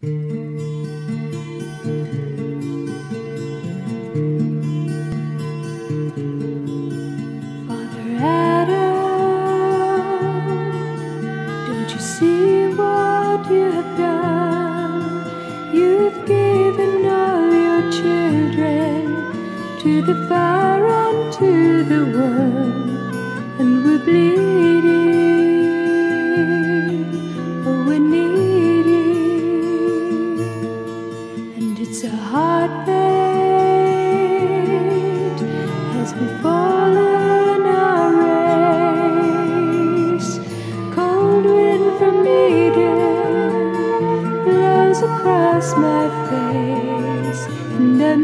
Father Adam, don't you see what you have done? You've given all your children to the fire and to the world, and we're bleeding, oh we're needing, and it's a hard fate has befallen our race. Cold wind from Eden blows across my face, and I'm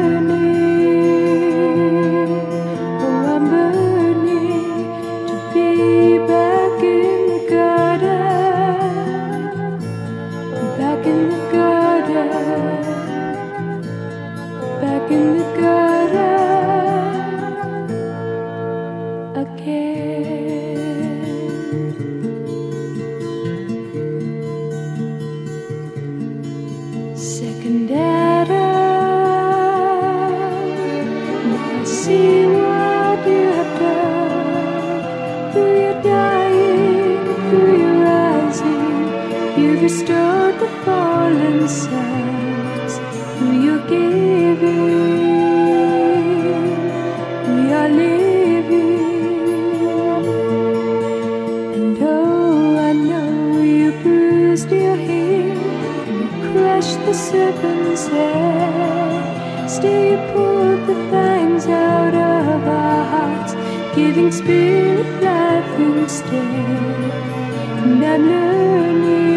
yearning, oh I'm burning to be back in the garden, back in the garden, back in the garden again. Second Adam, now I see what you have done. Through your dying, through your rising, you've restored the fallen sons. Through your giving, we are living. And oh, I know you bruised your heel, crushed the serpent's head. Still you pulled the fangs out of our hearts, giving spirit life instead. And I'm learning